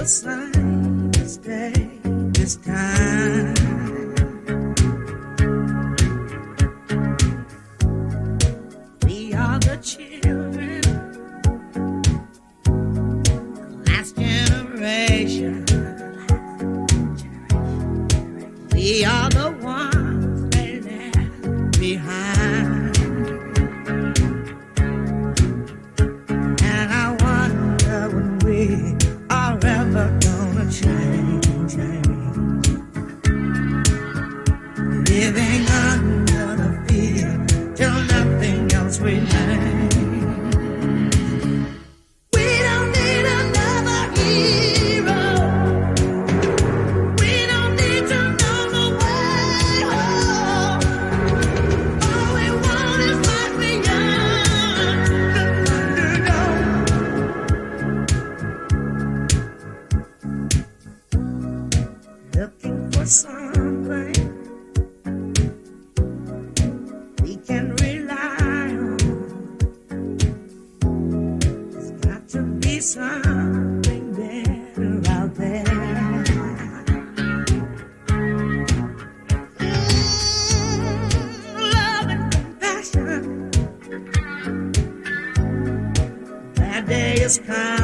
the same this day, this time. We are the children, last generation. We are the ones they left behind. And I wonder when we are ever gonna change. Living under the fear till nothing else remains. We don't need another hero. We don't need to know the way home. All we want is life beyond the Thunderdome. Looking for something we can rely on. There's got to be something better out there. Love and compassion. That day is coming.